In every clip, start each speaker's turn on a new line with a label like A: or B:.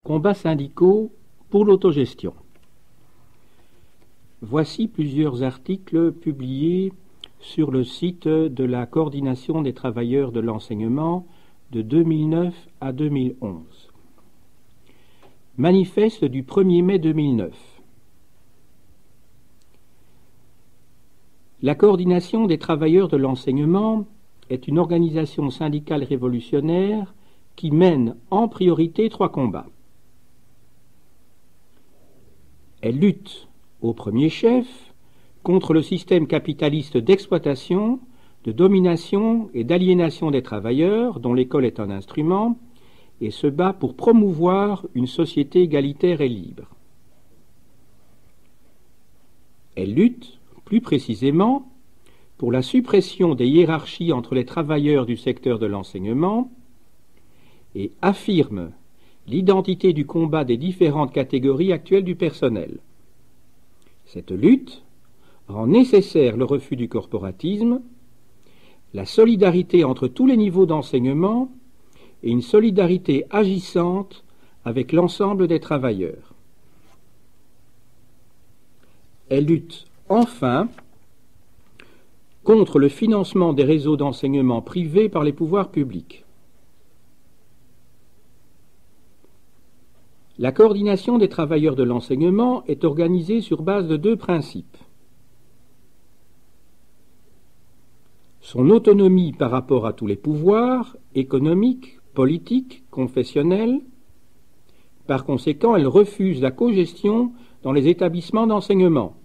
A: Combats syndicaux pour l'autogestion. Voici plusieurs articles publiés sur le site de la Coordination des travailleurs de l'enseignement de 2009 à 2011. Manifeste du 1er mai 2009. La Coordination des travailleurs de l'enseignement est une organisation syndicale révolutionnaire qui mène en priorité 3 combats. Elle lutte, au premier chef, contre le système capitaliste d'exploitation, de domination et d'aliénation des travailleurs, dont l'école est un instrument, et se bat pour promouvoir une société égalitaire et libre. Elle lutte, plus précisément, pour la suppression des hiérarchies entre les travailleurs du secteur de l'enseignement et affirme l'identité du combat des différentes catégories actuelles du personnel. Cette lutte rend nécessaire le refus du corporatisme, la solidarité entre tous les niveaux d'enseignement et une solidarité agissante avec l'ensemble des travailleurs. Elle lutte enfin contre le financement des réseaux d'enseignement privés par les pouvoirs publics. La coordination des travailleurs de l'enseignement est organisée sur base de 2 principes. Son autonomie par rapport à tous les pouvoirs, économiques, politiques, confessionnels. Par conséquent, elle refuse la cogestion dans les établissements d'enseignement.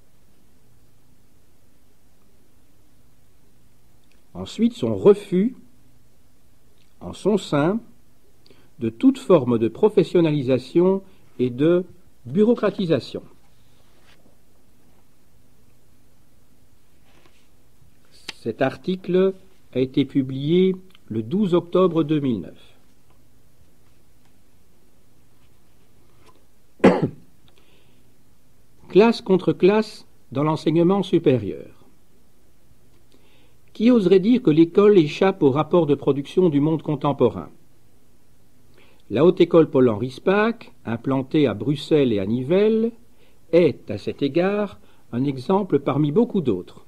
A: Ensuite, son refus, en son sein, de toute forme de professionnalisation et de bureaucratisation. Cet article a été publié le 12 octobre 2009. Classe contre classe dans l'enseignement supérieur. Qui oserait dire que l'école échappe au rapport de production du monde contemporain ? La Haute École Paul-Henri Spaak, implantée à Bruxelles et à Nivelles, est, à cet égard, un exemple parmi beaucoup d'autres.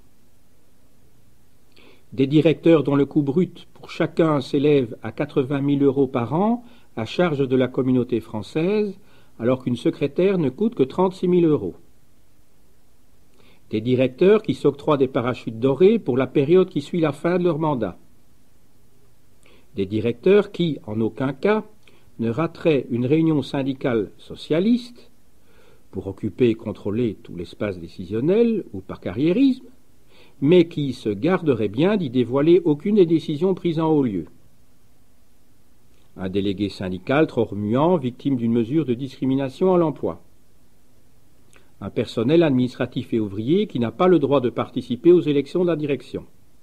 A: Des directeurs dont le coût brut pour chacun s'élève à 80 000 € par an, à charge de la communauté française, alors qu'une secrétaire ne coûte que 36 000 €. Des directeurs qui s'octroient des parachutes dorés pour la période qui suit la fin de leur mandat. Des directeurs qui, en aucun cas, ne raterait une réunion syndicale socialiste pour occuper et contrôler tout l'espace décisionnel ou par carriérisme, mais qui se garderait bien d'y dévoiler aucune des décisions prises en haut lieu. Un délégué syndical trop remuant, victime d'une mesure de discrimination à l'emploi. Un personnel administratif et ouvrier qui n'a pas le droit de participer aux élections de la direction.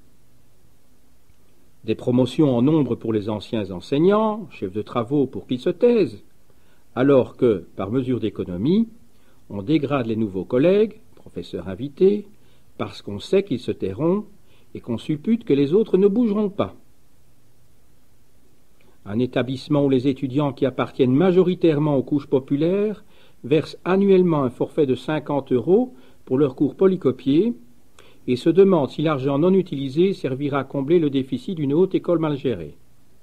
A: Des promotions en nombre pour les anciens enseignants, chefs de travaux pour qu'ils se taisent, alors que, par mesure d'économie, on dégrade les nouveaux collègues, professeurs invités, parce qu'on sait qu'ils se tairont et qu'on suppute que les autres ne bougeront pas. Un établissement où les étudiants qui appartiennent majoritairement aux couches populaires versent annuellement un forfait de 50 € pour leurs cours polycopiés, et se demande si l'argent non utilisé servira à combler le déficit d'une haute école mal gérée.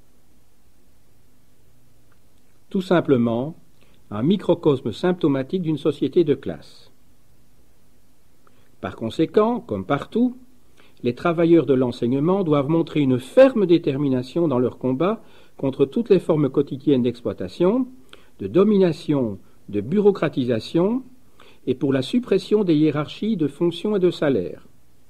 A: Tout simplement, un microcosme symptomatique d'une société de classe. Par conséquent, comme partout, les travailleurs de l'enseignement doivent montrer une ferme détermination dans leur combat contre toutes les formes quotidiennes d'exploitation, de domination, de bureaucratisation, et pour la suppression des hiérarchies de fonctions et de salaires.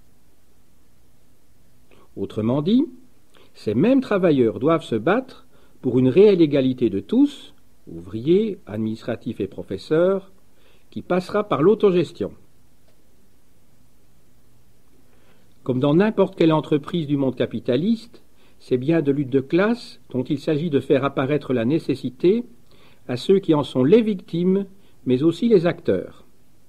A: Autrement dit, ces mêmes travailleurs doivent se battre pour une réelle égalité de tous, ouvriers, administratifs et professeurs, qui passera par l'autogestion. Comme dans n'importe quelle entreprise du monde capitaliste, c'est bien de lutte de classe dont il s'agit de faire apparaître la nécessité à ceux qui en sont les victimes, mais aussi les acteurs.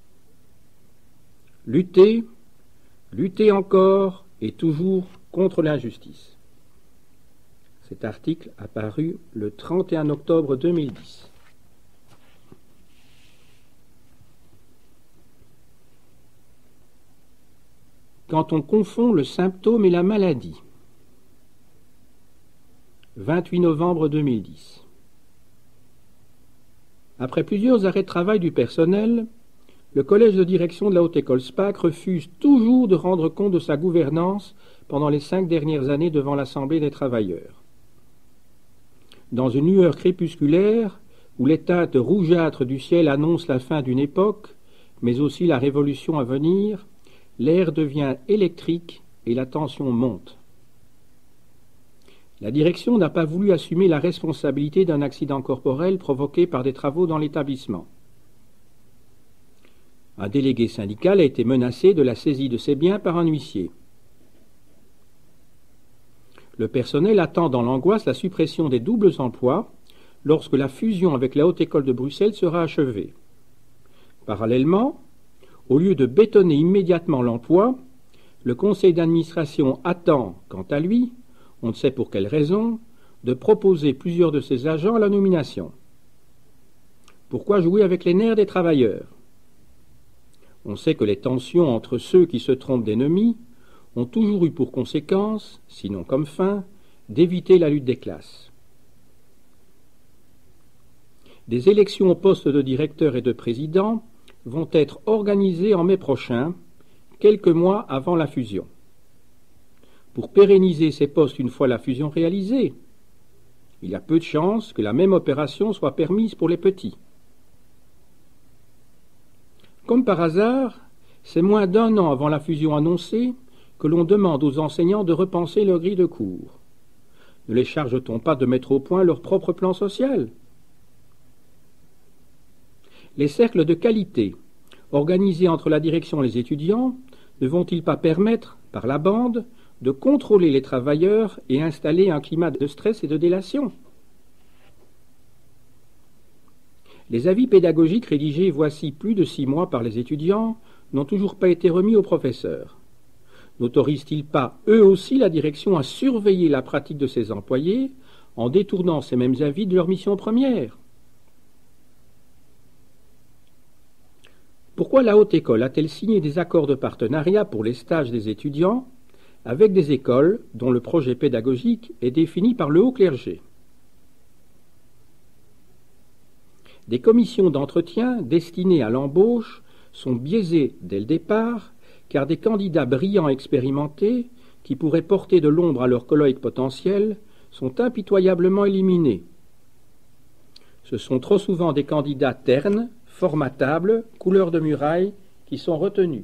A: Lutter, lutter encore et toujours contre l'injustice. Cet article a paru le 31 octobre 2010. quand on confond le symptôme et la maladie. 28 novembre 2010. Après plusieurs arrêts de travail du personnel, le collège de direction de la Haute École SPAC refuse toujours de rendre compte de sa gouvernance pendant les 5 dernières années devant l'Assemblée des travailleurs. Dans une lueur crépusculaire, où les teintes rougeâtres du ciel annoncent la fin d'une époque, mais aussi la révolution à venir, l'air devient électrique et la tension monte. La direction n'a pas voulu assumer la responsabilité d'un accident corporel provoqué par des travaux dans l'établissement. Un délégué syndical a été menacé de la saisie de ses biens par un huissier. Le personnel attend dans l'angoisse la suppression des doubles emplois lorsque la fusion avec la Haute École de Bruxelles sera achevée. Parallèlement, au lieu de bétonner immédiatement l'emploi, le conseil d'administration attend, quant à lui, on ne sait pour quelle raison, de proposer plusieurs de ses agents à la nomination. Pourquoi jouer avec les nerfs des travailleurs ? On sait que les tensions entre ceux qui se trompent d'ennemis ont toujours eu pour conséquence, sinon comme fin, d'éviter la lutte des classes. Des élections au poste de directeur et de président vont être organisées en mai prochain, quelques mois avant la fusion. Pour pérenniser ces postes une fois la fusion réalisée, il y a peu de chances que la même opération soit permise pour les petits. Comme par hasard, c'est moins d'1 an avant la fusion annoncée que l'on demande aux enseignants de repenser leur grille de cours. Ne les charge-t-on pas de mettre au point leur propre plan social ? Les cercles de qualité, organisés entre la direction et les étudiants, ne vont-ils pas permettre, par la bande, de contrôler les travailleurs et installer un climat de stress et de délation ? Les avis pédagogiques rédigés voici plus de 6 mois par les étudiants n'ont toujours pas été remis aux professeurs. N'autorisent-ils pas, eux aussi, la direction à surveiller la pratique de ses employés en détournant ces mêmes avis de leur mission première ? Pourquoi la Haute École a-t-elle signé des accords de partenariat pour les stages des étudiants avec des écoles dont le projet pédagogique est défini par le haut clergé ? Des commissions d'entretien destinées à l'embauche sont biaisées dès le départ, car des candidats brillants expérimentés, qui pourraient porter de l'ombre à leurs collègues potentiels, sont impitoyablement éliminés. Ce sont trop souvent des candidats ternes, formatables, couleur de muraille, qui sont retenus.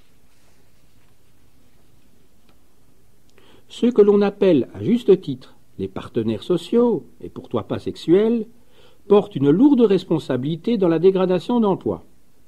A: Ceux que l'on appelle, à juste titre, les partenaires sociaux, et pourquoi pas sexuels, portent une lourde responsabilité dans la dégradation d'emploi.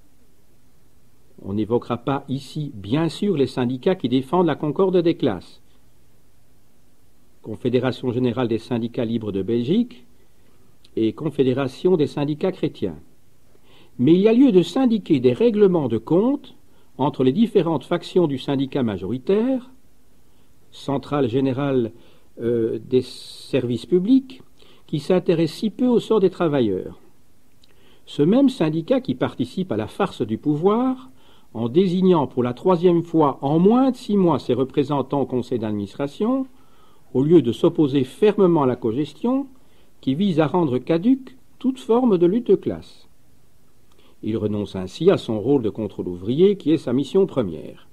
A: On n'évoquera pas ici, bien sûr, les syndicats qui défendent la concorde des classes. Confédération générale des syndicats libres de Belgique et Confédération des syndicats chrétiens. Mais il y a lieu de syndiquer des règlements de compte entre les différentes factions du syndicat majoritaire, Centrale générale des services publics, qui s'intéresse si peu au sort des travailleurs. Ce même syndicat qui participe à la farce du pouvoir, en désignant pour la 3e fois en moins de 6 mois ses représentants au conseil d'administration, au lieu de s'opposer fermement à la cogestion, qui vise à rendre caduque toute forme de lutte de classe. Il renonce ainsi à son rôle de contrôle ouvrier, qui est sa mission première.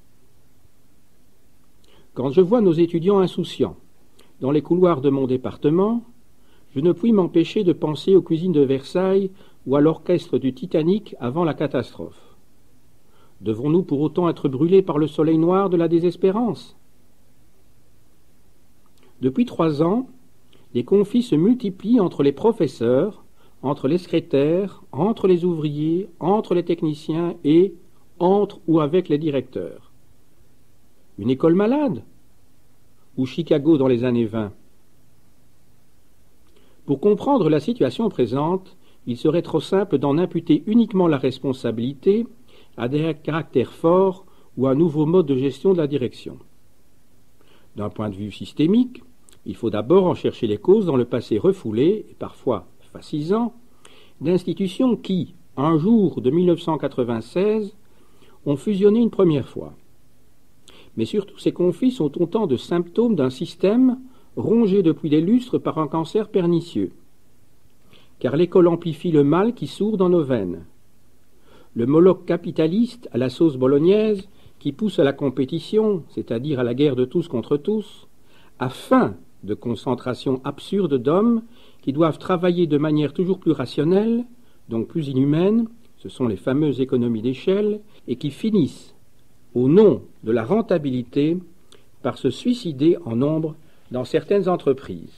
A: Quand je vois nos étudiants insouciants dans les couloirs de mon département, je ne puis m'empêcher de penser aux cuisines de Versailles ou à l'orchestre du Titanic avant la catastrophe. Devons-nous pour autant être brûlés par le soleil noir de la désespérance ? Depuis 3 ans, les conflits se multiplient entre les professeurs, entre les secrétaires, entre les ouvriers, entre les techniciens et entre ou avec les directeurs. Une école malade ? Ou Chicago dans les années 20 ? Pour comprendre la situation présente, il serait trop simple d'en imputer uniquement la responsabilité à des caractères forts ou à un nouveau mode de gestion de la direction. D'un point de vue systémique, il faut d'abord en chercher les causes dans le passé refoulé, et parfois fascisant, d'institutions qui, un jour de 1996, ont fusionné une première fois. Mais surtout, ces conflits sont autant de symptômes d'un système rongé depuis des lustres par un cancer pernicieux. Car l'école amplifie le mal qui sourd dans nos veines. Le Moloch capitaliste à la sauce bolognaise qui pousse à la compétition, c'est-à-dire à la guerre de tous contre tous, a faim de concentration absurde d'hommes qui doivent travailler de manière toujours plus rationnelle, donc plus inhumaine, ce sont les fameuses économies d'échelle, et qui finissent, au nom de la rentabilité, par se suicider en nombre dans certaines entreprises.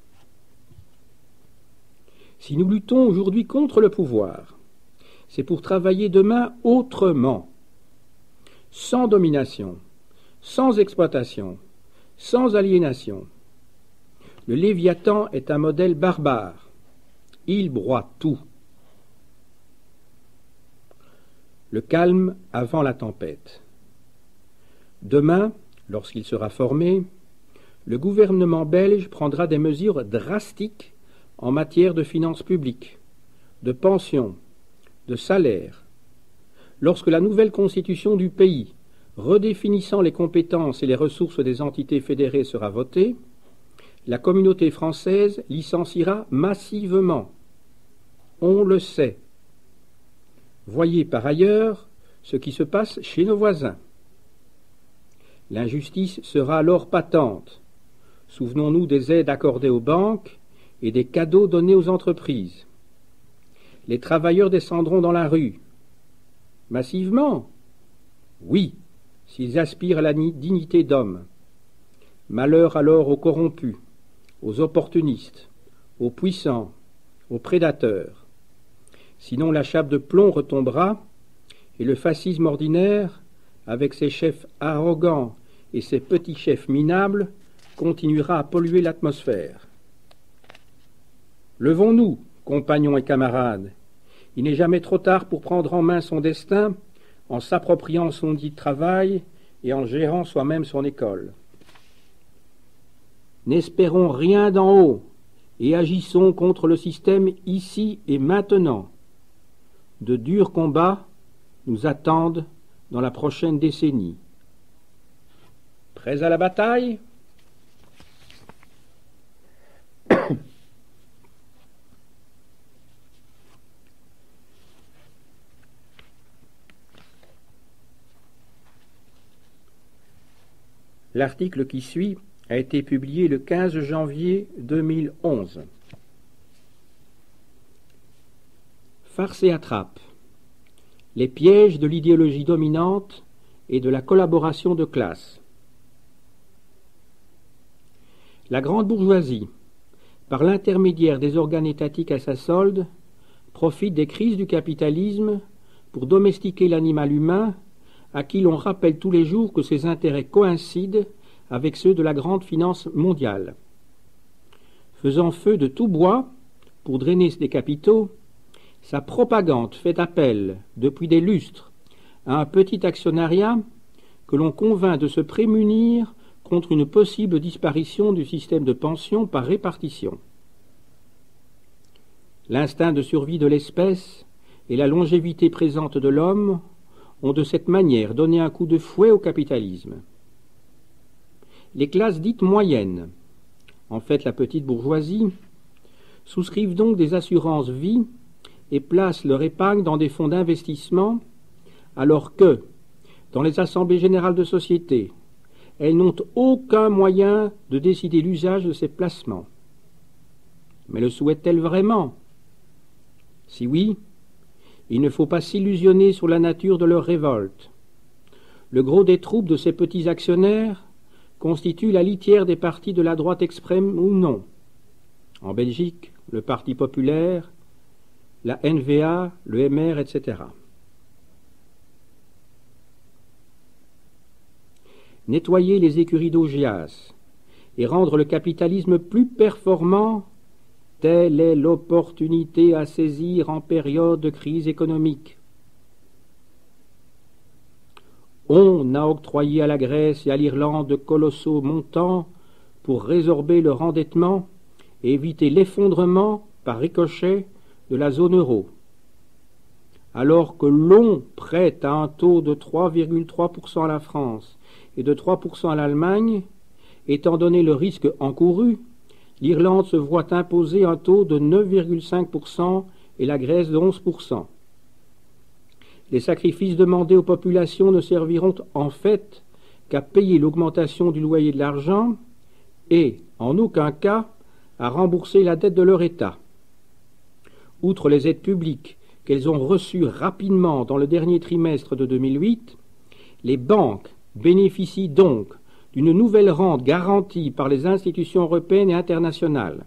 A: Si nous luttons aujourd'hui contre le pouvoir, c'est pour travailler demain autrement, sans domination, sans exploitation, sans aliénation. Le Léviathan est un modèle barbare. Il broie tout. Le calme avant la tempête. Demain, lorsqu'il sera formé, le gouvernement belge prendra des mesures drastiques en matière de finances publiques, de pensions, de salaires. Lorsque la nouvelle constitution du pays, redéfinissant les compétences et les ressources des entités fédérées sera votée, la communauté française licenciera massivement. On le sait. Voyez par ailleurs ce qui se passe chez nos voisins. L'injustice sera alors patente. Souvenons-nous des aides accordées aux banques et des cadeaux donnés aux entreprises. Les travailleurs descendront dans la rue. Massivement? Oui, s'ils aspirent à la dignité d'homme. Malheur alors aux corrompus, aux opportunistes, aux puissants, aux prédateurs. Sinon la chape de plomb retombera, et le fascisme ordinaire, avec ses chefs arrogants et ses petits chefs minables, continuera à polluer l'atmosphère. Levons-nous, compagnons et camarades. Il n'est jamais trop tard pour prendre en main son destin, en s'appropriant son dit travail et en gérant soi-même son école. N'espérons rien d'en haut et agissons contre le système ici et maintenant. De durs combats nous attendent dans la prochaine décennie. Prêts à la bataille ? L'article qui suit a été publié le 15 janvier 2011. Farce et attrape. Les pièges de l'idéologie dominante et de la collaboration de classe. La grande bourgeoisie, par l'intermédiaire des organes étatiques à sa solde, profite des crises du capitalisme pour domestiquer l'animal humain à qui l'on rappelle tous les jours que ses intérêts coïncident avec ceux de la grande finance mondiale. Faisant feu de tout bois pour drainer des capitaux, sa propagande fait appel, depuis des lustres, à un petit actionnariat que l'on convainc de se prémunir contre une possible disparition du système de pension par répartition. L'instinct de survie de l'espèce et la longévité présente de l'homme ont de cette manière donné un coup de fouet au capitalisme. Les classes dites moyennes, en fait la petite bourgeoisie, souscrivent donc des assurances vie et placent leur épargne dans des fonds d'investissement, alors que, dans les assemblées générales de société, elles n'ont aucun moyen de décider l'usage de ces placements. Mais le souhaitent-elles vraiment? Si oui, il ne faut pas s'illusionner sur la nature de leur révolte. Le gros des troupes de ces petits actionnaires constitue la litière des partis de la droite extrême ou non. En Belgique, le Parti populaire, la NVA, le MR, etc. Nettoyer les écuries d'Augias et rendre le capitalisme plus performant, telle est l'opportunité à saisir en période de crise économique. On a octroyé à la Grèce et à l'Irlande de colossaux montants pour résorber leur endettement et éviter l'effondrement par ricochet de la zone euro. Alors que l'on prête à un taux de 3,3% à la France et de 3% à l'Allemagne, étant donné le risque encouru, l'Irlande se voit imposer un taux de 9,5% et la Grèce de 11%. Les sacrifices demandés aux populations ne serviront en fait qu'à payer l'augmentation du loyer de l'argent et, en aucun cas, à rembourser la dette de leur État. Outre les aides publiques qu'elles ont reçues rapidement dans le dernier trimestre de 2008, les banques bénéficient donc d'une nouvelle rente garantie par les institutions européennes et internationales.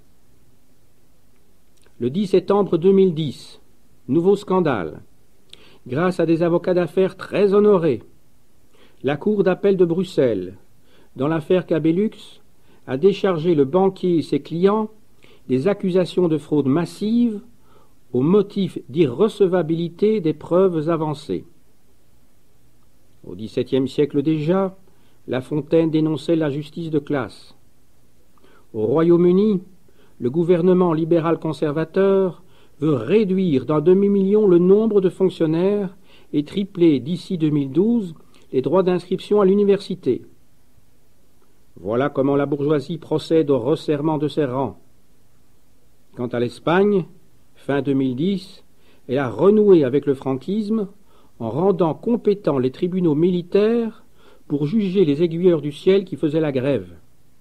A: Le 10 septembre 2010, nouveau scandale. Grâce à des avocats d'affaires très honorés, la Cour d'appel de Bruxelles, dans l'affaire Cabellux, a déchargé le banquier et ses clients des accusations de fraude massive au motif d'irrecevabilité des preuves avancées. Au XVIIe siècle déjà, La Fontaine dénonçait la justice de classe. Au Royaume-Uni, le gouvernement libéral-conservateur veut réduire d'un demi-million le nombre de fonctionnaires et tripler d'ici 2012 les droits d'inscription à l'université. Voilà comment la bourgeoisie procède au resserrement de ses rangs. Quant à l'Espagne, fin 2010, elle a renoué avec le franquisme en rendant compétents les tribunaux militaires pour juger les aiguilleurs du ciel qui faisaient la grève.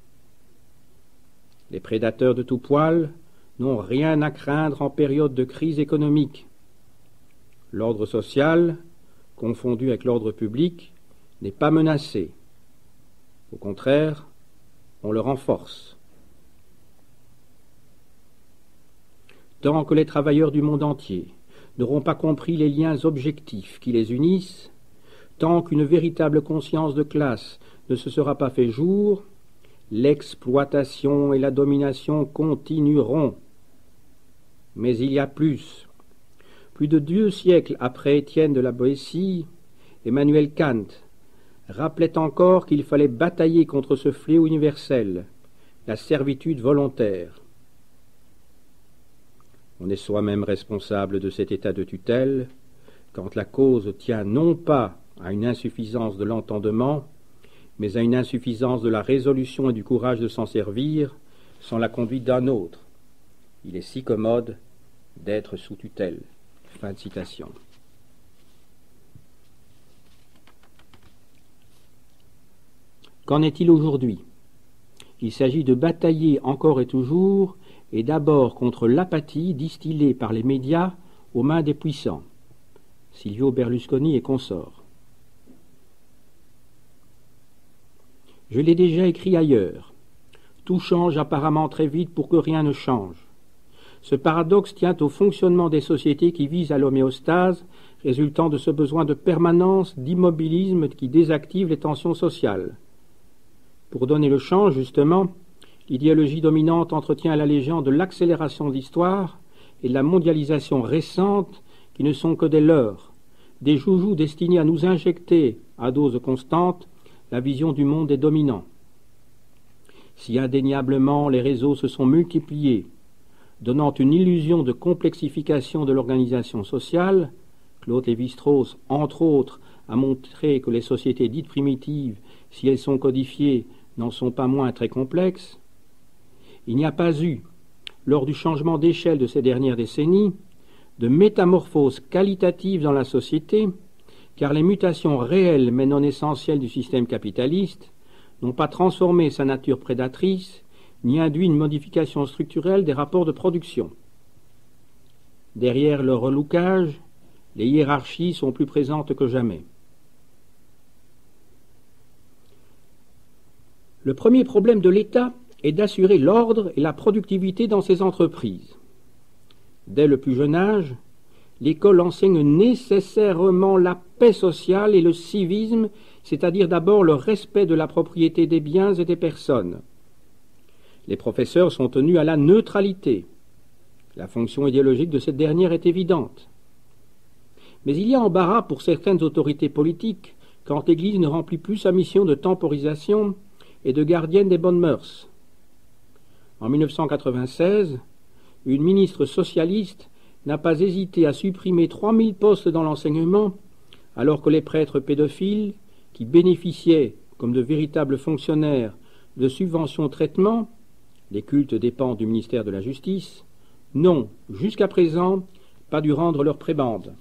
A: Les prédateurs de tout poil n'ont rien à craindre en période de crise économique. L'ordre social, confondu avec l'ordre public, n'est pas menacé. Au contraire, on le renforce. Tant que les travailleurs du monde entier n'auront pas compris les liens objectifs qui les unissent, tant qu'une véritable conscience de classe ne se sera pas fait jour, l'exploitation et la domination continueront. Mais il y a plus. Plus de 2 siècles après Étienne de la Boétie, Emmanuel Kant rappelait encore qu'il fallait batailler contre ce fléau universel, la servitude volontaire. On est soi-même responsable de cet état de tutelle quand la cause tient non pas à une insuffisance de l'entendement, mais à une insuffisance de la résolution et du courage de s'en servir sans la conduite d'un autre. Il est si commode d'être sous tutelle. Fin de citation. Qu'en est-il aujourd'hui? Il s'agit de batailler encore et toujours, et d'abord contre l'apathie distillée par les médias aux mains des puissants. Silvio Berlusconi et consorts. Je l'ai déjà écrit ailleurs. Tout change apparemment très vite pour que rien ne change. Ce paradoxe tient au fonctionnement des sociétés qui visent à l'homéostase, résultant de ce besoin de permanence, d'immobilisme qui désactive les tensions sociales. Pour donner le change, justement, l'idéologie dominante entretient la légende de l'accélération de l'histoire et de la mondialisation récente qui ne sont que des leurres, des joujoux destinés à nous injecter, à dose constante, la vision du monde des dominants. Si indéniablement les réseaux se sont multipliés, donnant une illusion de complexification de l'organisation sociale, Claude Lévi-Strauss, entre autres, a montré que les sociétés dites primitives, si elles sont codifiées, n'en sont pas moins très complexes, il n'y a pas eu, lors du changement d'échelle de ces dernières décennies, de métamorphose qualitative dans la société, car les mutations réelles mais non essentielles du système capitaliste n'ont pas transformé sa nature prédatrice, ni induit une modification structurelle des rapports de production. Derrière le reloucage, les hiérarchies sont plus présentes que jamais. Le premier problème de l'État est d'assurer l'ordre et la productivité dans ses entreprises. Dès le plus jeune âge, l'école enseigne nécessairement la paix sociale et le civisme, c'est-à-dire d'abord le respect de la propriété des biens et des personnes. Les professeurs sont tenus à la neutralité. La fonction idéologique de cette dernière est évidente. Mais il y a embarras pour certaines autorités politiques quand l'Église ne remplit plus sa mission de temporisation et de gardienne des bonnes mœurs. En 1996, une ministre socialiste n'a pas hésité à supprimer 3000 postes dans l'enseignement, alors que les prêtres pédophiles, qui bénéficiaient, comme de véritables fonctionnaires de subventions traitement, les cultes dépendent du ministère de la Justice, n'ont, jusqu'à présent, pas dû rendre leur prébende.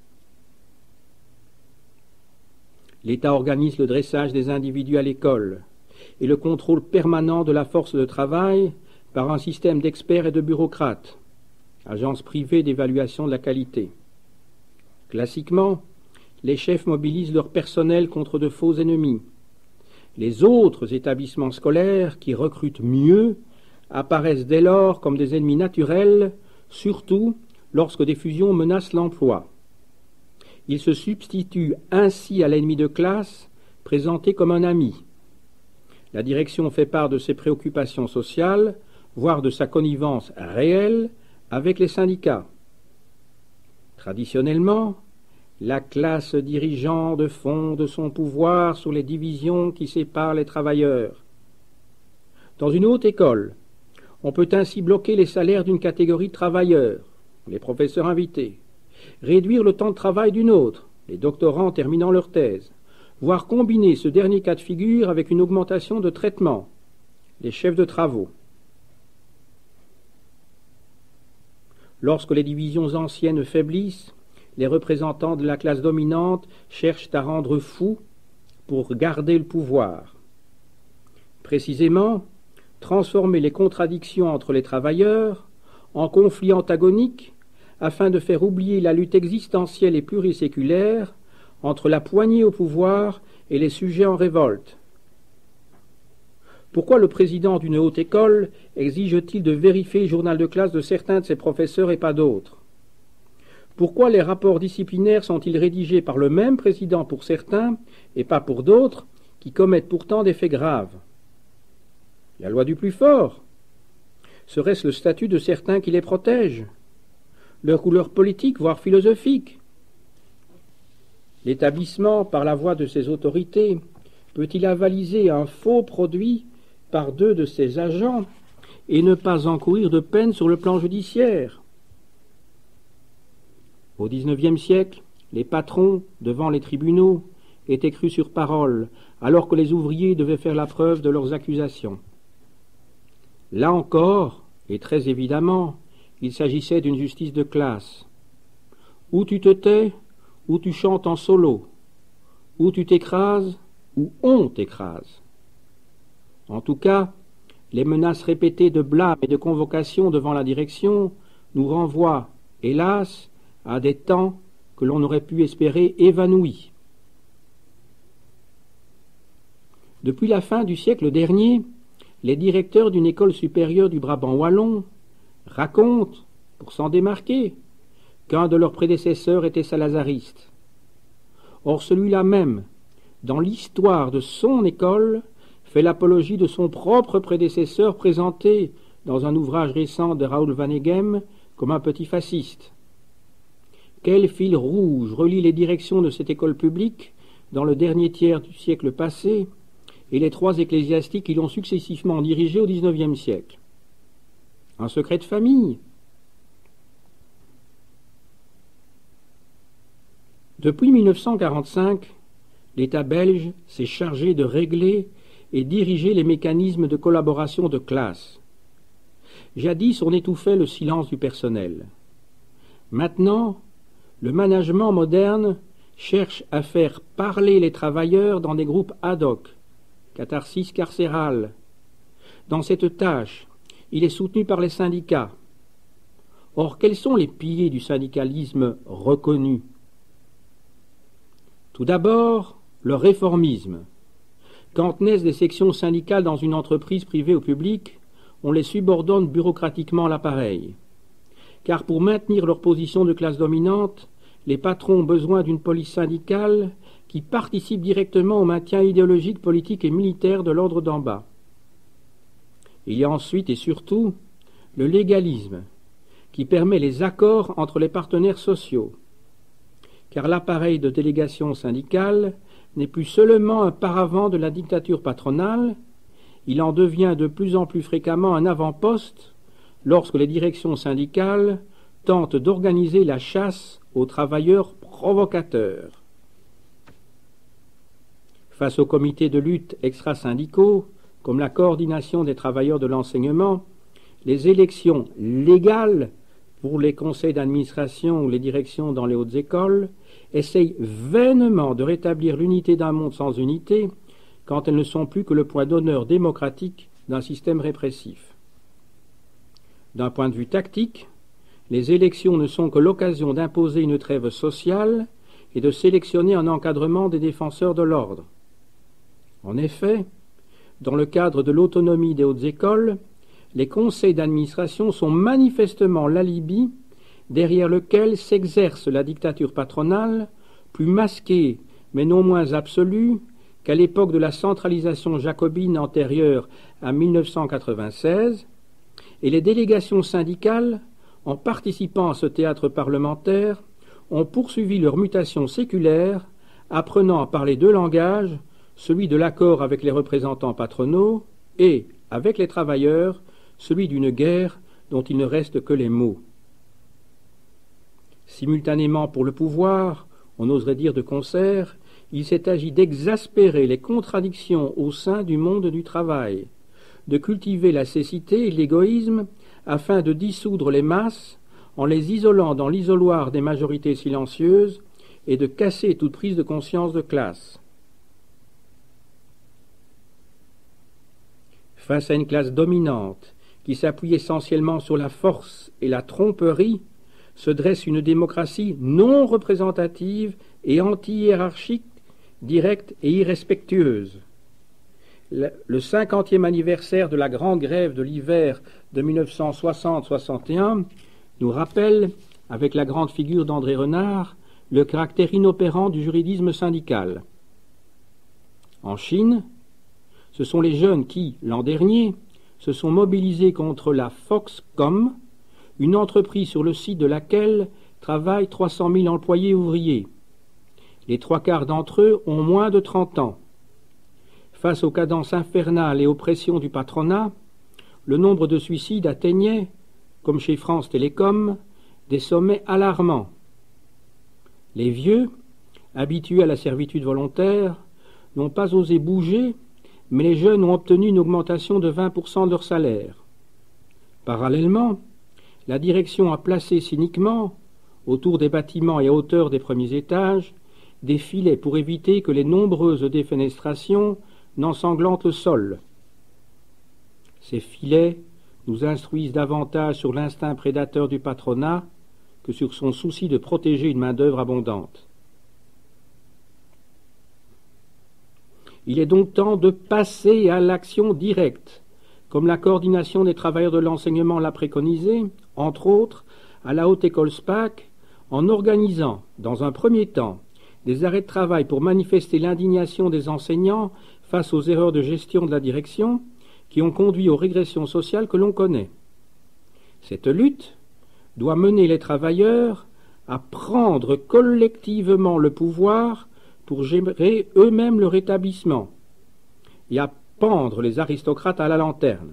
A: L'État organise le dressage des individus à l'école et le contrôle permanent de la force de travail par un système d'experts et de bureaucrates, agences privées d'évaluation de la qualité. Classiquement, les chefs mobilisent leur personnel contre de faux ennemis. Les autres établissements scolaires, qui recrutent mieux, apparaissent dès lors comme des ennemis naturels, surtout lorsque des fusions menacent l'emploi. Ils se substituent ainsi à l'ennemi de classe, présenté comme un ami. La direction fait part de ses préoccupations sociales, voire de sa connivence réelle avec les syndicats. Traditionnellement, la classe dirigeante fonde son pouvoir sur les divisions qui séparent les travailleurs. Dans une haute école, on peut ainsi bloquer les salaires d'une catégorie de travailleurs, les professeurs invités, réduire le temps de travail d'une autre, les doctorants terminant leur thèse, voire combiner ce dernier cas de figure avec une augmentation de traitement, les chefs de travaux. Lorsque les divisions anciennes faiblissent, les représentants de la classe dominante cherchent à rendre fou pour garder le pouvoir. Précisément, transformer les contradictions entre les travailleurs en conflits antagoniques afin de faire oublier la lutte existentielle et pluriséculaire entre la poignée au pouvoir et les sujets en révolte. Pourquoi le président d'une haute école exige-t-il de vérifier le journal de classe de certains de ses professeurs et pas d'autres? Pourquoi les rapports disciplinaires sont-ils rédigés par le même président pour certains et pas pour d'autres qui commettent pourtant des faits graves? La loi du plus fort? Serait-ce le statut de certains qui les protège? Leur couleur politique, voire philosophique? L'établissement, par la voix de ses autorités, peut-il avaliser un faux produit par deux de ses agents et ne pas encourir de peine sur le plan judiciaire? Au XIXe siècle, les patrons, devant les tribunaux, étaient crus sur parole, alors que les ouvriers devaient faire la preuve de leurs accusations. Là encore, et très évidemment, il s'agissait d'une justice de classe. Ou tu te tais, ou tu chantes en solo, ou tu t'écrases, ou on t'écrase. En tout cas, les menaces répétées de blâme et de convocation devant la direction nous renvoient, hélas, à des temps que l'on aurait pu espérer évanouis. Depuis la fin du siècle dernier, les directeurs d'une école supérieure du Brabant wallon racontent, pour s'en démarquer, qu'un de leurs prédécesseurs était salazariste. Or celui-là même, dans l'histoire de son école, fait l'apologie de son propre prédécesseur présenté dans un ouvrage récent de Raoul Vaneigem comme un petit fasciste. Quel fil rouge relie les directions de cette école publique dans le dernier tiers du siècle passé et les trois ecclésiastiques qui l'ont successivement dirigée au XIXe siècle? Un secret de famille? Depuis 1945, l'État belge s'est chargé de régler et diriger les mécanismes de collaboration de classe. Jadis, on étouffait le silence du personnel. Maintenant, le management moderne cherche à faire parler les travailleurs dans des groupes ad hoc, catharsis carcérale. Dans cette tâche, il est soutenu par les syndicats. Or, quels sont les piliers du syndicalisme reconnu? Tout d'abord, le réformisme. Quand naissent des sections syndicales dans une entreprise privée ou publique, on les subordonne bureaucratiquement à l'appareil. Car pour maintenir leur position de classe dominante, les patrons ont besoin d'une police syndicale qui participe directement au maintien idéologique, politique et militaire de l'ordre d'en bas. Il y a ensuite et surtout le légalisme, qui permet les accords entre les partenaires sociaux. Car l'appareil de délégation syndicale n'est plus seulement un paravent de la dictature patronale, il en devient de plus en plus fréquemment un avant-poste lorsque les directions syndicales tentent d'organiser la chasse aux travailleurs provocateurs. face aux comités de lutte extra-syndicaux, comme la coordination des travailleurs de l'enseignement, les élections légales pour les conseils d'administration ou les directions dans les hautes écoles essayent vainement de rétablir l'unité d'un monde sans unité quand elles ne sont plus que le point d'honneur démocratique d'un système répressif. D'un point de vue tactique, les élections ne sont que l'occasion d'imposer une trêve sociale et de sélectionner un encadrement des défenseurs de l'ordre. En effet, dans le cadre de l'autonomie des hautes écoles, les conseils d'administration sont manifestement l'alibi derrière lequel s'exerce la dictature patronale, plus masquée mais non moins absolue qu'à l'époque de la centralisation jacobine antérieure à 1996, et les délégations syndicales, en participant à ce théâtre parlementaire, ont poursuivi leur mutation séculaire, apprenant à parler deux langages, celui de l'accord avec les représentants patronaux et, avec les travailleurs, celui d'une guerre dont il ne reste que les mots. Simultanément pour le pouvoir, on oserait dire de concert, il s'est agi d'exaspérer les contradictions au sein du monde du travail, de cultiver la cécité et l'égoïsme afin de dissoudre les masses en les isolant dans l'isoloir des majorités silencieuses et de casser toute prise de conscience de classe. Face à une classe dominante qui s'appuie essentiellement sur la force et la tromperie, se dresse une démocratie non représentative et anti-hiérarchique, directe et irrespectueuse. Le 50e anniversaire de la grande grève de l'hiver de 1960-61 nous rappelle, avec la grande figure d'André Renard, le caractère inopérant du juridisme syndical. En Chine, ce sont les jeunes qui, l'an dernier, se sont mobilisés contre la Foxconn, une entreprise sur le site de laquelle travaillent 300 000 employés ouvriers. Les trois quarts d'entre eux ont moins de 30 ans. Face aux cadences infernales et aux pressions du patronat, le nombre de suicides atteignait, comme chez France Télécom, des sommets alarmants. Les vieux, habitués à la servitude volontaire, n'ont pas osé bouger, mais les jeunes ont obtenu une augmentation de 20% de leur salaire. Parallèlement, la direction a placé cyniquement, autour des bâtiments et à hauteur des premiers étages, des filets pour éviter que les nombreuses défenestrations n'ensanglantent le sol. Ces filets nous instruisent davantage sur l'instinct prédateur du patronat que sur son souci de protéger une main-d'œuvre abondante. Il est donc temps de passer à l'action directe, comme la coordination des travailleurs de l'enseignement l'a préconisé, entre autres, à la Haute École SPAC, en organisant, dans un premier temps, des arrêts de travail pour manifester l'indignation des enseignants face aux erreurs de gestion de la direction qui ont conduit aux régressions sociales que l'on connaît. Cette lutte doit mener les travailleurs à prendre collectivement le pouvoir pour gérer eux-mêmes leur établissement et à pendre les aristocrates à la lanterne.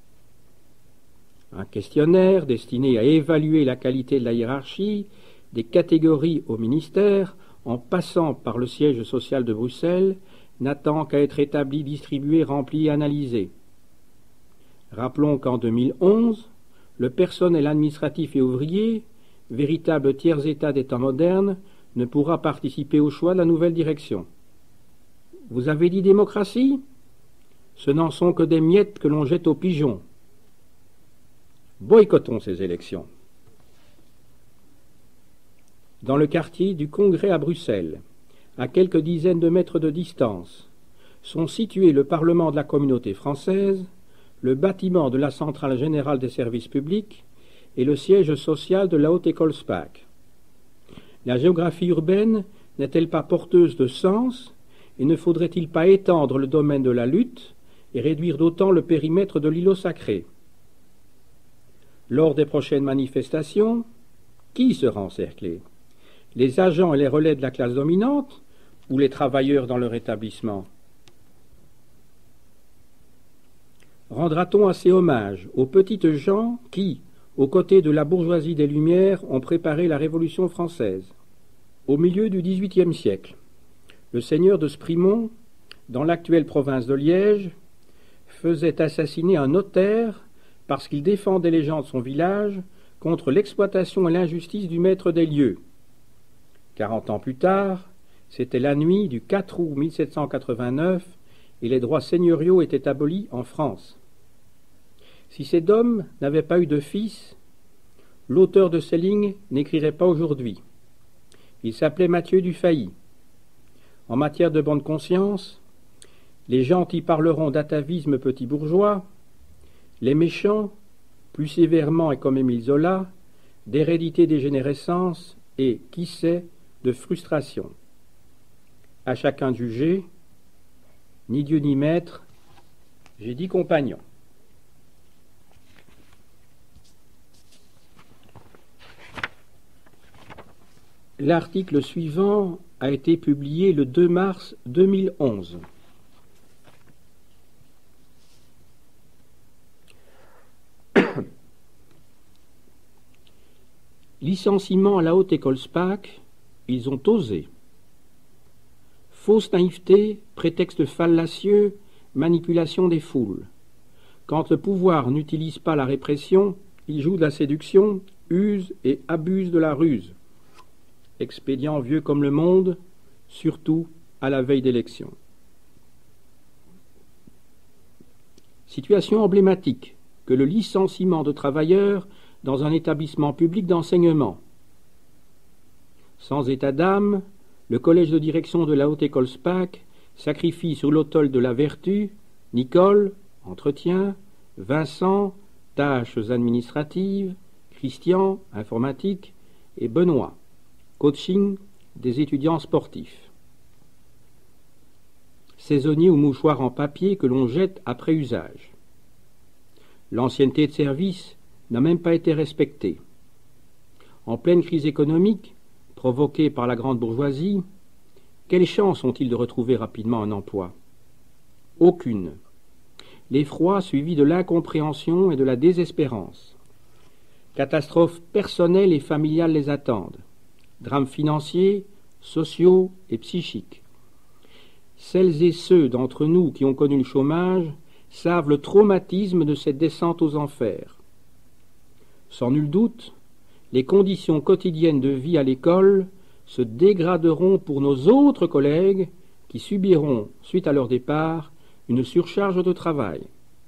A: Un questionnaire destiné à évaluer la qualité de la hiérarchie, des catégories au ministère, en passant par le siège social de Bruxelles, n'attend qu'à être établi, distribué, rempli et analysé. Rappelons qu'en 2011, le personnel administratif et ouvrier, véritable tiers-état des temps modernes, ne pourra participer au choix de la nouvelle direction. Vous avez dit démocratie ? Ce n'en sont que des miettes que l'on jette aux pigeons. Boycottons ces élections. Dans le quartier du Congrès à Bruxelles, à quelques dizaines de mètres de distance, sont situés le Parlement de la Communauté française, le bâtiment de la Centrale générale des services publics et le siège social de la Haute École SPAC. La géographie urbaine n'est-elle pas porteuse de sens et ne faudrait-il pas étendre le domaine de la lutte et réduire d'autant le périmètre de l'îlot sacré? Lors des prochaines manifestations, qui sera encerclé? Les agents et les relais de la classe dominante ou les travailleurs dans leur établissement? Rendra-t-on assez hommage aux petites gens qui, aux côtés de la bourgeoisie des Lumières, ont préparé la Révolution française? Au milieu du XVIIIe siècle, le seigneur de Sprimont dans l'actuelle province de Liège, faisait assassiner un notaire parce qu'il défendait les gens de son village contre l'exploitation et l'injustice du maître des lieux. 40 ans plus tard, c'était la nuit du 4 août 1789 et les droits seigneuriaux étaient abolis en France. Si ces dômes n'avaient pas eu de fils, l'auteur de ces lignes n'écrirait pas aujourd'hui. Il s'appelait Mathieu Dufay. En matière de bonne conscience, les gentils parleront d'atavisme petit bourgeois, les méchants, plus sévèrement et comme Émile Zola, d'hérédité dégénérescence et, qui sait, de frustration. À chacun de juger, ni Dieu ni maître, j'ai dit compagnon. L'article suivant a été publié le 2 mars 2011. Licenciement à la Haute École SPAC, ils ont osé. Fausse naïveté, prétexte fallacieux, manipulation des foules. Quand le pouvoir n'utilise pas la répression, il joue de la séduction, use et abuse de la ruse. Expédient vieux comme le monde, surtout à la veille d'élections. Situation emblématique que le licenciement de travailleurs dans un établissement public d'enseignement. Sans état d'âme, le collège de direction de la Haute École SPAC sacrifie sur l'autel de la vertu Nicole, entretien, Vincent, tâches administratives, Christian, informatique, et Benoît, coaching des étudiants sportifs. Saisonniers ou mouchoirs en papier que l'on jette après usage. L'ancienneté de service n'a même pas été respectée. En pleine crise économique, provoquée par la grande bourgeoisie, quelle chance ont-ils de retrouver rapidement un emploi? Aucune. L'effroi suivi de l'incompréhension et de la désespérance. Catastrophes personnelles et familiales les attendent. Drames financiers, sociaux et psychiques. Celles et ceux d'entre nous qui ont connu le chômage savent le traumatisme de cette descente aux enfers. Sans nul doute, les conditions quotidiennes de vie à l'école se dégraderont pour nos autres collègues qui subiront, suite à leur départ, une surcharge de travail.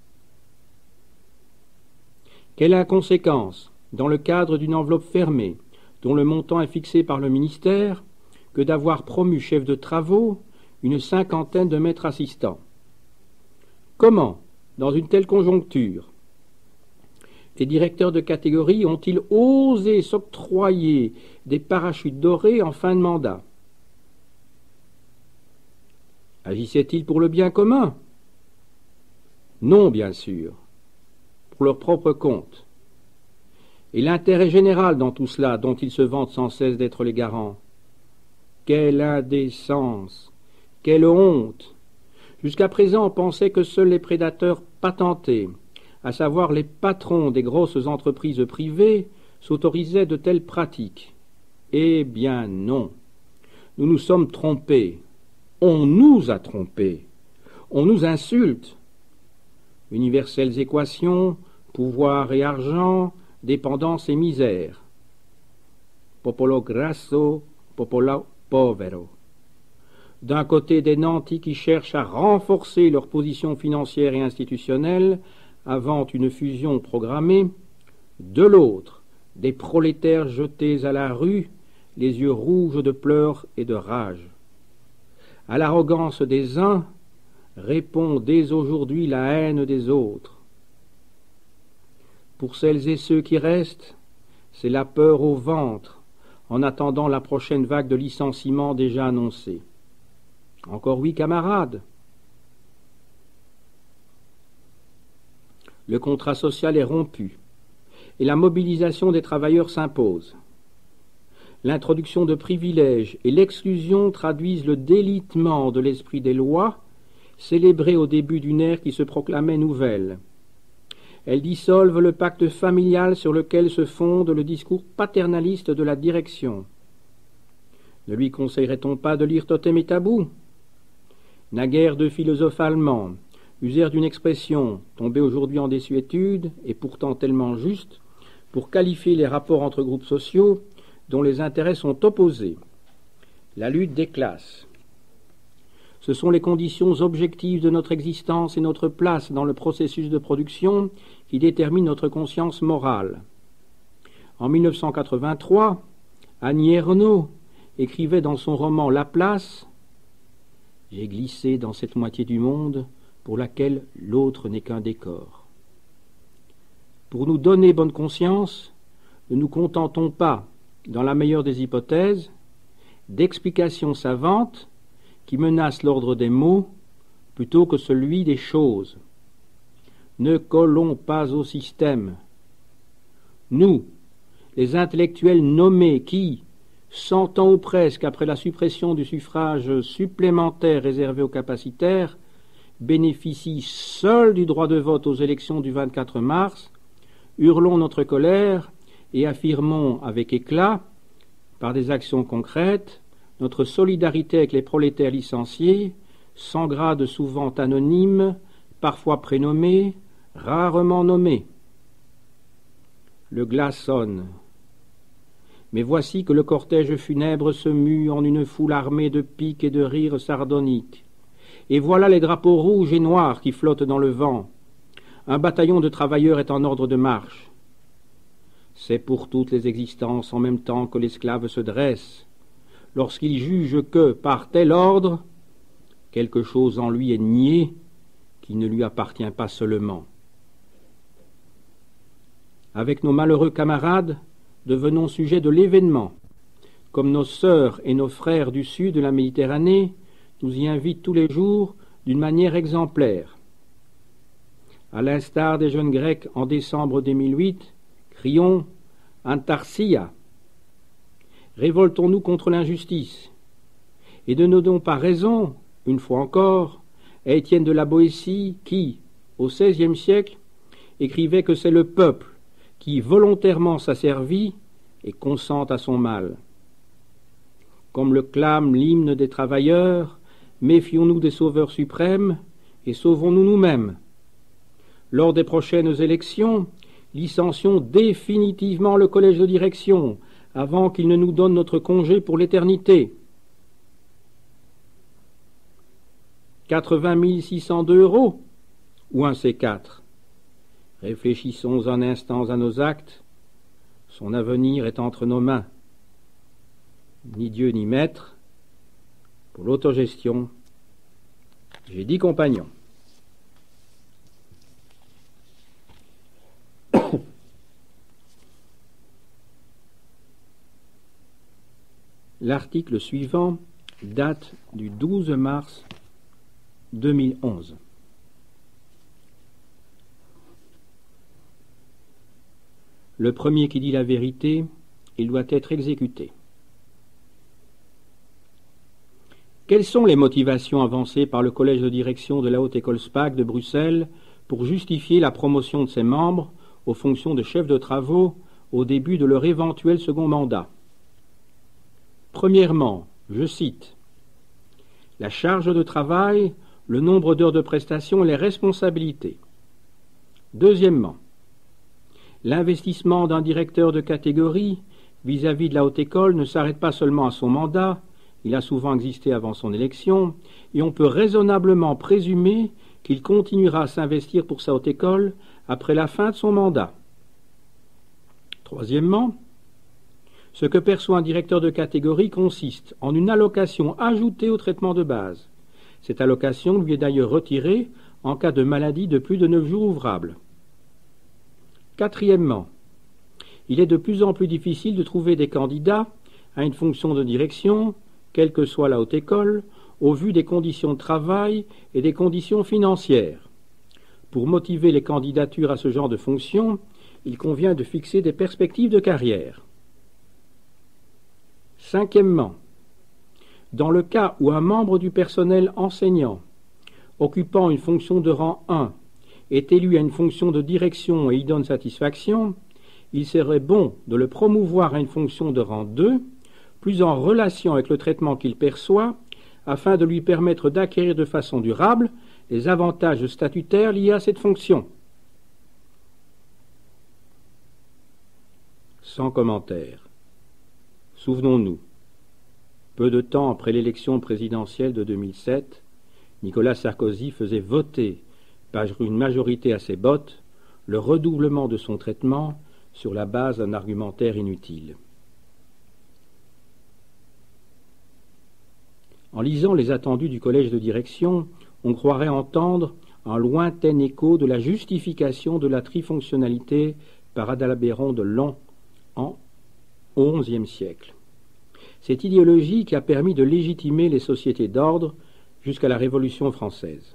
A: Quelle inconséquence, dans le cadre d'une enveloppe fermée, dont le montant est fixé par le ministère, que d'avoir promu chef de travaux une 50aine de maîtres assistants. Comment, dans une telle conjoncture, les directeurs de catégorie ont-ils osé s'octroyer des parachutes dorés en fin de mandat? Agissaient-ils pour le bien commun? Non, bien sûr, pour leur propre compte. Et l'intérêt général dans tout cela, dont ils se vantent sans cesse d'être les garants? Quelle indécence! Quelle honte! Jusqu'à présent, on pensait que seuls les prédateurs patentés, à savoir les patrons des grosses entreprises privées, s'autorisaient de telles pratiques. Eh bien non. Nous nous sommes trompés. On nous a trompés. On nous insulte. Universelles équations, pouvoir et argent, dépendance et misère. Popolo grasso, popolo povero. D'un côté des nantis qui cherchent à renforcer leur position financière et institutionnelle avant une fusion programmée, de l'autre des prolétaires jetés à la rue, les yeux rouges de pleurs et de rage. À l'arrogance des uns répond dès aujourd'hui la haine des autres. Pour celles et ceux qui restent, c'est la peur au ventre, en attendant la prochaine vague de licenciements déjà annoncée. Encore oui, camarades. Le contrat social est rompu et la mobilisation des travailleurs s'impose. L'introduction de privilèges et l'exclusion traduisent le délitement de l'esprit des lois, célébré au début d'une ère qui se proclamait nouvelle. Elles dissolvent le pacte familial sur lequel se fonde le discours paternaliste de la direction. Ne lui conseillerait-on pas de lire Totem et Tabou? Naguère deux philosophes allemands usèrent d'une expression tombée aujourd'hui en désuétude et pourtant tellement juste pour qualifier les rapports entre groupes sociaux dont les intérêts sont opposés. La lutte des classes. Ce sont les conditions objectives de notre existence et notre place dans le processus de production qui déterminent notre conscience morale. En 1983, Annie Ernaux écrivait dans son roman La Place « J'ai glissé dans cette moitié du monde pour laquelle l'autre n'est qu'un décor. » Pour nous donner bonne conscience, ne nous contentons pas, dans la meilleure des hypothèses, d'explications savantes qui menacent l'ordre des mots plutôt que celui des choses. Ne collons pas au système. Nous, les intellectuels nommés qui, 100 ans ou presque après la suppression du suffrage supplémentaire réservé aux capacitaires, bénéficient seuls du droit de vote aux élections du 24 mars, hurlons notre colère et affirmons avec éclat, par des actions concrètes, notre solidarité avec les prolétaires licenciés, sans grade souvent anonymes, parfois prénommés, rarement nommés. Le glas sonne. Mais voici que le cortège funèbre se mue en une foule armée de piques et de rires sardoniques. Et voilà les drapeaux rouges et noirs qui flottent dans le vent. Un bataillon de travailleurs est en ordre de marche. C'est pour toutes les existences en même temps que l'esclave se dresse, lorsqu'il juge que, par tel ordre, quelque chose en lui est nié qui ne lui appartient pas seulement. Avec nos malheureux camarades, devenons sujets de l'événement. Comme nos sœurs et nos frères du sud de la Méditerranée nous y invitent tous les jours d'une manière exemplaire. À l'instar des jeunes Grecs en décembre 2008, crions « Antarsia ». Révoltons-nous contre l'injustice et ne donnons pas raison, une fois encore, à Étienne de la Boétie qui, au XVIe siècle, écrivait que c'est le peuple qui volontairement s'asservit et consent à son mal. Comme le clame l'hymne des travailleurs, méfions-nous des sauveurs suprêmes et sauvons-nous nous-mêmes. Lors des prochaines élections, licencions définitivement le collège de direction avant qu'il ne nous donne notre congé pour l'éternité. 80 602 € ou un C4. Réfléchissons un instant à nos actes. Son avenir est entre nos mains. Ni Dieu ni maître. Pour l'autogestion, j'ai 10 compagnons. L'article suivant date du 12 mars 2011. Le premier qui dit la vérité, il doit être exécuté. Quelles sont les motivations avancées par le collège de direction de la Haute École SPAC de Bruxelles pour justifier la promotion de ses membres aux fonctions de chef de travaux au début de leur éventuel second mandat? Premièrement, je cite, « La charge de travail, le nombre d'heures de prestation et les responsabilités. » Deuxièmement, l'investissement d'un directeur de catégorie vis-à-vis de la haute école ne s'arrête pas seulement à son mandat, il a souvent existé avant son élection, et on peut raisonnablement présumer qu'il continuera à s'investir pour sa haute école après la fin de son mandat. Troisièmement, ce que perçoit un directeur de catégorie consiste en une allocation ajoutée au traitement de base. Cette allocation lui est d'ailleurs retirée en cas de maladie de plus de 9 jours ouvrables. Quatrièmement, il est de plus en plus difficile de trouver des candidats à une fonction de direction, quelle que soit la haute école, au vu des conditions de travail et des conditions financières. Pour motiver les candidatures à ce genre de fonction, il convient de fixer des perspectives de carrière. Cinquièmement, dans le cas où un membre du personnel enseignant, occupant une fonction de rang 1, est élu à une fonction de direction et y donne satisfaction, il serait bon de le promouvoir à une fonction de rang 2, plus en relation avec le traitement qu'il perçoit, afin de lui permettre d'acquérir de façon durable les avantages statutaires liés à cette fonction. Sans commentaire. Souvenons-nous, peu de temps après l'élection présidentielle de 2007, Nicolas Sarkozy faisait voter par une majorité à ses bottes le redoublement de son traitement sur la base d'un argumentaire inutile. En lisant les attendus du collège de direction, on croirait entendre un lointain écho de la justification de la trifonctionnalité par Adalbéron de Laon en XIe siècle. Cette idéologie qui a permis de légitimer les sociétés d'ordre jusqu'à la Révolution française.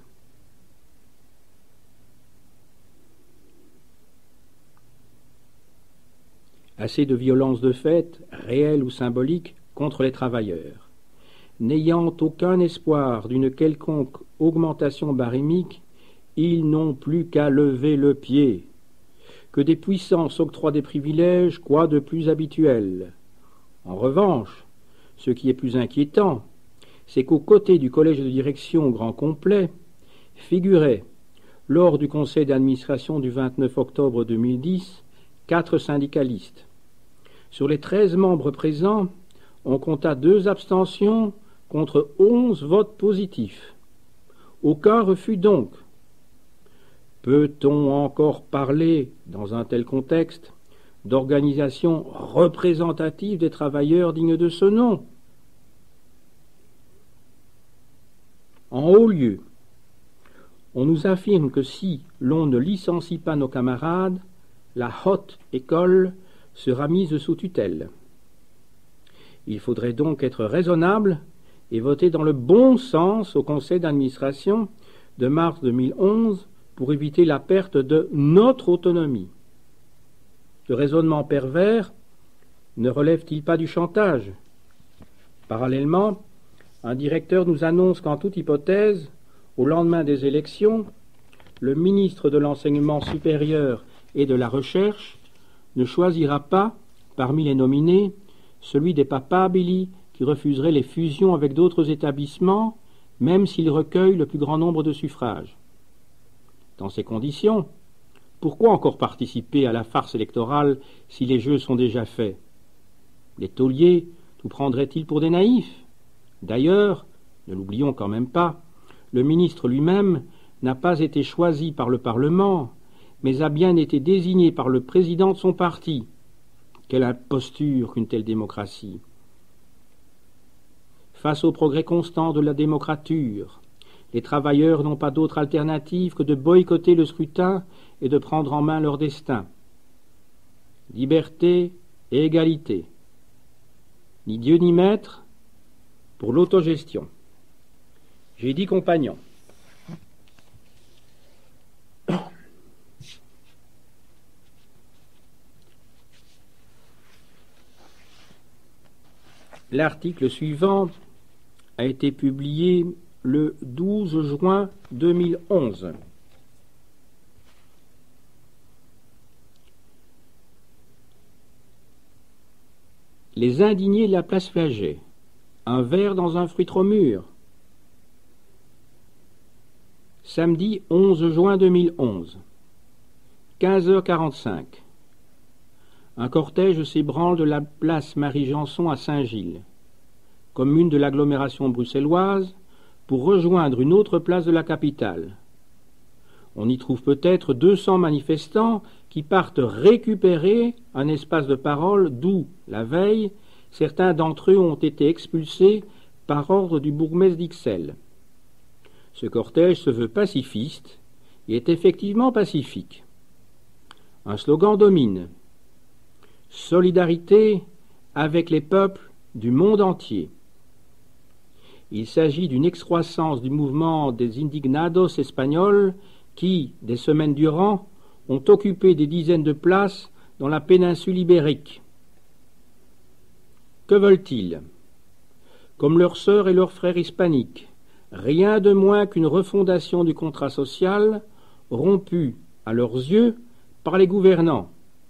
A: Assez de violence de fait, réelle ou symbolique, contre les travailleurs. N'ayant aucun espoir d'une quelconque augmentation barémique, ils n'ont plus qu'à lever le pied. Que des puissants s'octroient des privilèges, quoi de plus habituel. En revanche, ce qui est plus inquiétant, c'est qu'aux côtés du collège de direction au grand complet, figuraient, lors du conseil d'administration du 29 octobre 2010, 4 syndicalistes. Sur les 13 membres présents, on compta 2 abstentions contre 11 votes positifs. Aucun refus donc. Peut-on encore parler, dans un tel contexte, d'organisation représentative des travailleurs dignes de ce nom? En haut lieu, on nous affirme que si l'on ne licencie pas nos camarades, la haute école sera mise sous tutelle. Il faudrait donc être raisonnable et voter dans le bon sens au conseil d'administration de mars 2011 pour éviter la perte de notre autonomie. Le raisonnement pervers ne relève-t-il pas du chantage? Parallèlement, un directeur nous annonce qu'en toute hypothèse, au lendemain des élections, le ministre de l'Enseignement supérieur et de la Recherche ne choisira pas, parmi les nominés, celui des papabili qui refuserait les fusions avec d'autres établissements, même s'il recueille le plus grand nombre de suffrages. Dans ces conditions, pourquoi encore participer à la farce électorale si les jeux sont déjà faits? Les tauliers nous prendraient-ils pour des naïfs? D'ailleurs, ne l'oublions quand même pas, le ministre lui-même n'a pas été choisi par le Parlement, mais a bien été désigné par le président de son parti. Quelle imposture qu'une telle démocratie! Face au progrès constant de la démocrature, les travailleurs n'ont pas d'autre alternative que de boycotter le scrutin et de prendre en main leur destin. Liberté et égalité. Ni Dieu ni maître pour l'autogestion. J'ai dit compagnon. L'article suivant a été publié le 12 juin 2011. Les indignés de la place Flagey. Un verre dans un fruit trop mûr. Samedi 11 juin 2011. 15h45. Un cortège s'ébranle de la place Marie-Janson à Saint-Gilles, commune de l'agglomération bruxelloise, pour rejoindre une autre place de la capitale. On y trouve peut-être 200 manifestants qui partent récupérer un espace de parole d'où, la veille, certains d'entre eux ont été expulsés par ordre du bourgmestre d'Ixelles. Ce cortège se veut pacifiste et est effectivement pacifique. Un slogan domine. Solidarité avec les peuples du monde entier. Il s'agit d'une excroissance du mouvement des indignados espagnols qui, des semaines durant, ont occupé des dizaines de places dans la péninsule ibérique. Que veulent-ils? Comme leurs sœurs et leurs frères hispaniques, rien de moins qu'une refondation du contrat social, rompu, à leurs yeux, par les gouvernants.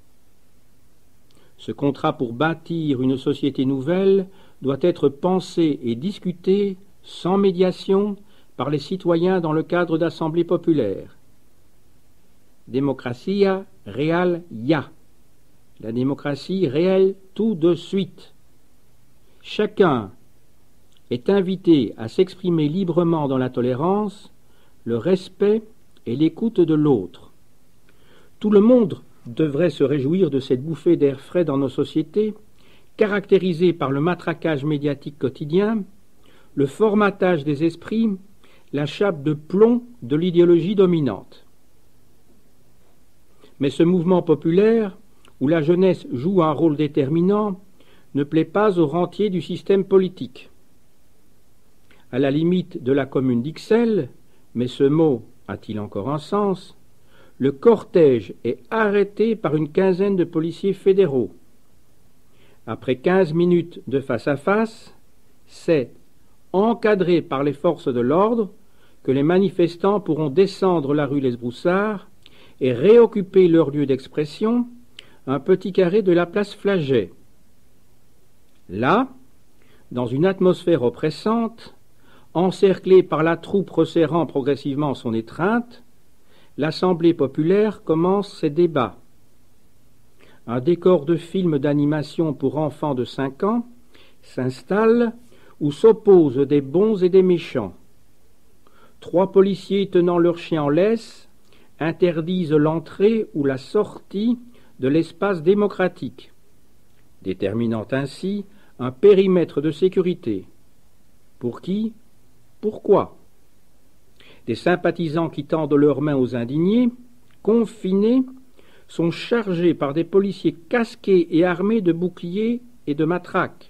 A: Ce contrat pour bâtir une société nouvelle doit être pensé et discuté sans médiation, par les citoyens dans le cadre d'assemblées populaires. Democracia real ya. La démocratie réelle tout de suite. Chacun est invité à s'exprimer librement dans la tolérance, le respect et l'écoute de l'autre. Tout le monde devrait se réjouir de cette bouffée d'air frais dans nos sociétés, caractérisée par le matraquage médiatique quotidien, le formatage des esprits, la chape de plomb de l'idéologie dominante. Mais ce mouvement populaire, où la jeunesse joue un rôle déterminant, ne plaît pas aux rentiers du système politique. À la limite de la commune d'Ixelles, mais ce mot a-t-il encore un sens, le cortège est arrêté par une quinzaine de policiers fédéraux. Après 15 minutes de face-à-face, c'est, encadré par les forces de l'ordre, que les manifestants pourront descendre la rue Lesbroussards et réoccuper leur lieu d'expression, un petit carré de la place Flaget. Là, dans une atmosphère oppressante, encerclée par la troupe resserrant progressivement son étreinte, l'Assemblée populaire commence ses débats. Un décor de film d'animation pour enfants de 5 ans s'installe où s'opposent des bons et des méchants. 3 policiers tenant leurs chiens en laisse interdisent l'entrée ou la sortie de l'espace démocratique, déterminant ainsi un périmètre de sécurité. Pour qui? Pourquoi? Des sympathisants qui tendent leurs mains aux indignés, confinés, sont chargés par des policiers casqués et armés de boucliers et de matraques.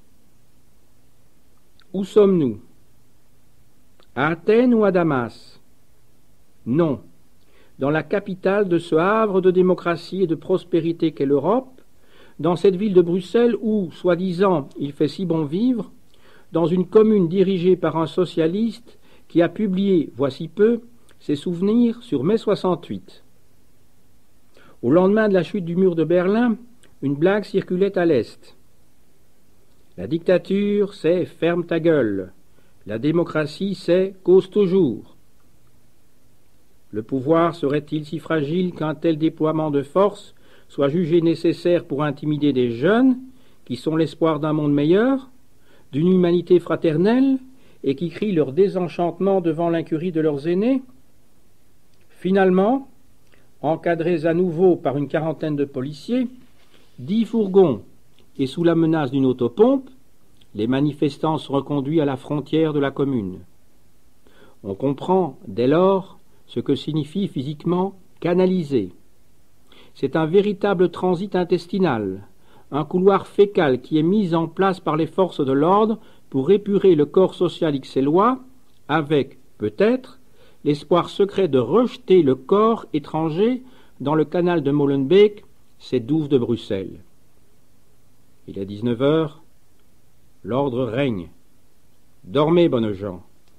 A: Où sommes-nous? À Athènes ou à Damas? Non. Dans la capitale de ce havre de démocratie et de prospérité qu'est l'Europe, dans cette ville de Bruxelles où, soi-disant, il fait si bon vivre, dans une commune dirigée par un socialiste qui a publié, voici peu, ses souvenirs sur mai 68. Au lendemain de la chute du mur de Berlin, une blague circulait à l'Est. La dictature, c'est ferme ta gueule. La démocratie, c'est cause toujours. Le pouvoir serait-il si fragile qu'un tel déploiement de force soit jugé nécessaire pour intimider des jeunes qui sont l'espoir d'un monde meilleur, d'une humanité fraternelle et qui crient leur désenchantement devant l'incurie de leurs aînés? Finalement, encadrés à nouveau par une quarantaine de policiers, 10 fourgons et sous la menace d'une autopompe, les manifestants sont reconduits à la frontière de la commune. On comprend, dès lors, ce que signifie physiquement canaliser. C'est un véritable transit intestinal, un couloir fécal qui est mis en place par les forces de l'ordre pour épurer le corps social ixellois, avec, peut-être, l'espoir secret de rejeter le corps étranger dans le canal de Molenbeek, cette douve de Bruxelles. Il est 19 heures, l'ordre règne. Dormez, bonnes gens.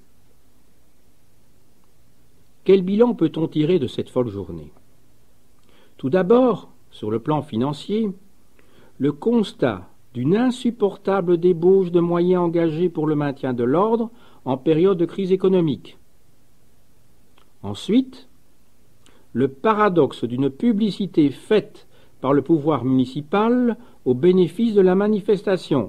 A: Quel bilan peut-on tirer de cette folle journée? Tout d'abord, sur le plan financier, le constat d'une insupportable débauche de moyens engagés pour le maintien de l'ordre en période de crise économique. Ensuite, le paradoxe d'une publicité faite par le pouvoir municipal au bénéfice de la manifestation.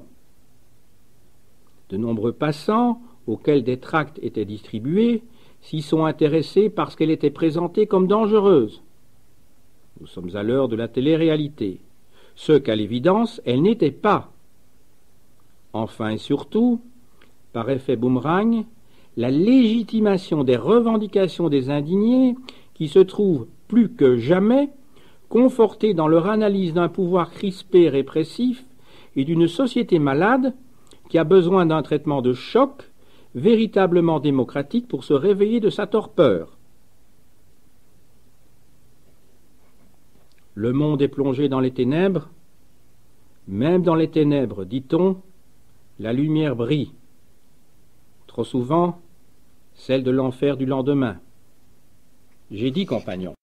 A: De nombreux passants, auxquels des tracts étaient distribués, s'y sont intéressés parce qu'elle était présentée comme dangereuse. Nous sommes à l'heure de la télé-réalité, ce qu'à l'évidence elle n'était pas. Enfin et surtout, par effet boomerang, la légitimation des revendications des indignés qui se trouvent plus que jamais confortées dans leur analyse d'un pouvoir crispé et répressif et d'une société malade qui a besoin d'un traitement de choc véritablement démocratique pour se réveiller de sa torpeur. Le monde est plongé dans les ténèbres. Même dans les ténèbres, dit-on, la lumière brille. Trop souvent, celle de l'enfer du lendemain. J'ai dit, compagnon.